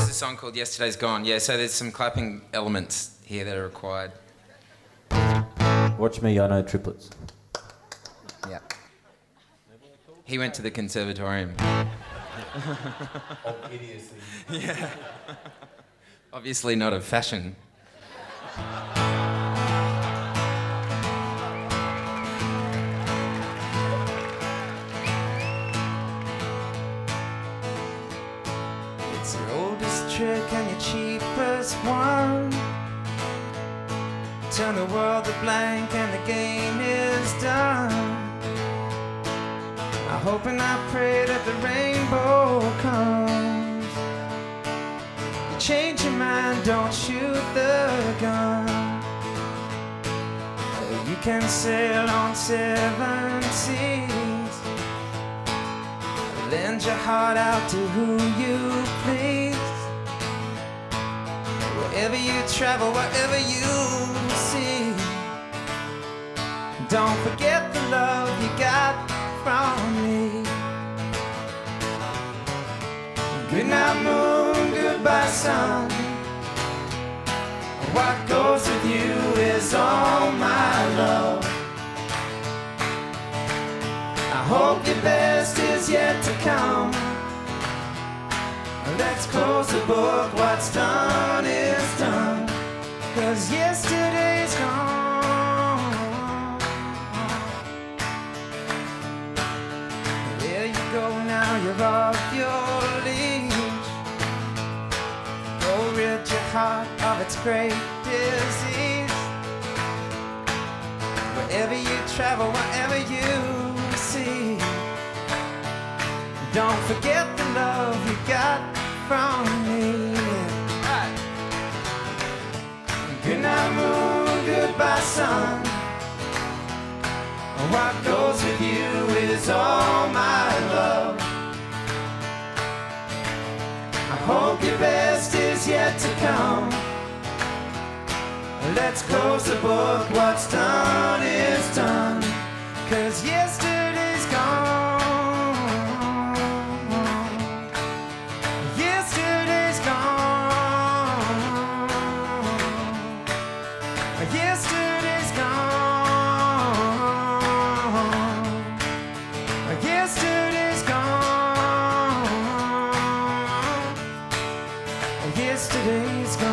a song called Yesterday's Gone. Yeah, so there's some clapping elements here that are required. Watch me, I know triplets. Yeah. He went to the conservatorium. Of idiocy. Yeah. Obviously not of fashion. It's your oldest trick and your cheapest one. Turn the world to blank and the game is done. I hope and I pray that the rainbow comes. You change your mind, don't shoot the gun. You can sail on 7 seas. Lend your heart out to who you please. Wherever you travel, wherever you see, don't forget the love you got from me. Good night, moon, goodbye, sun. What goes with you is all my love. I hope your best is yet to come. Let's close the book, what's done is done. 'Cause yesterday's gone. There you go, now you're off your leash. Go rid your heart of its great disease. Wherever you travel, wherever you see, don't forget the love you got from me. Good night, moon, goodbye, sun. What goes with you is all my love. I hope your best is yet to come. Let's close the book, what's done is done. 'Cause yesterday's gone. Yesterday's gone. Yesterday's gone. Yesterday's gone. Yesterday's gone.